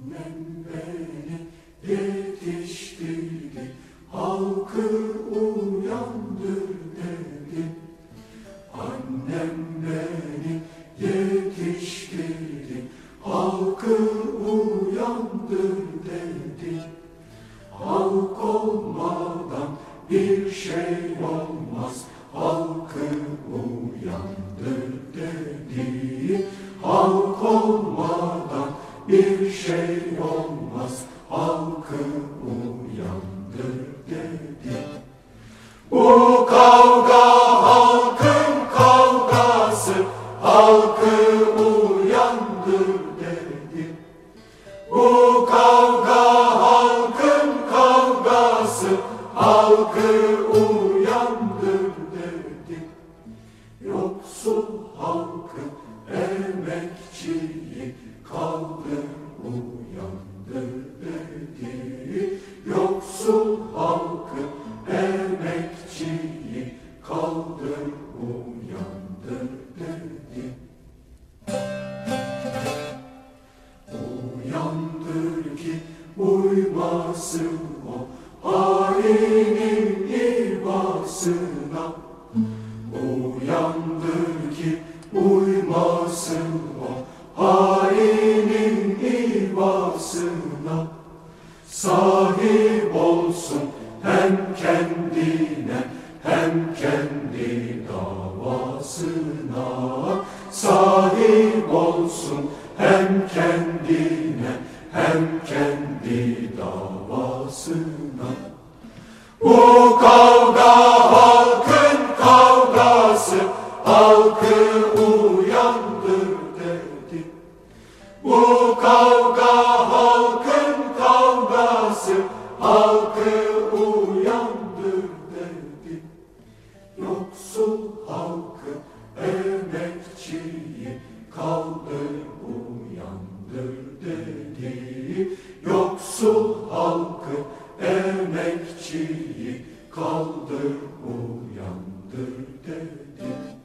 Annem beni yetiştirdi, halkı uyandır dedi. Annem beni yetiştirdi, halkı uyandır dedi. Halk olmadan bir şey olmaz, halkı uyandır dedi. Halk olmadan bir şey olmaz, halkı uyandır dedi. Bu kavga halkın kavgası, halkı uyandır dedi. Bu kavga halkın kavgası, halkı uyandır dedi. Yoksul halkı, emekçiyi kaldır uyandır dedi. Yoksul halkı, emekçiyi kaldır uyandır dedi. Uyandır ki uymasın o hainin ibasına. Uyandır ki uymasın o hainin ibasına. Sahip olsun hem kendine hem kendi davasına. Sahip olsun hem kendine hem kendi davasına. Bu kavga halkın kavgası, halkı uyandır dedi. Bu kavga halkın kavgası, halkı uyandır dedi. Yoksul halkı, emekçiyi kaldır uyandır dedi. Yoksul halkı, emekçiyi kaldır uyandır dedi.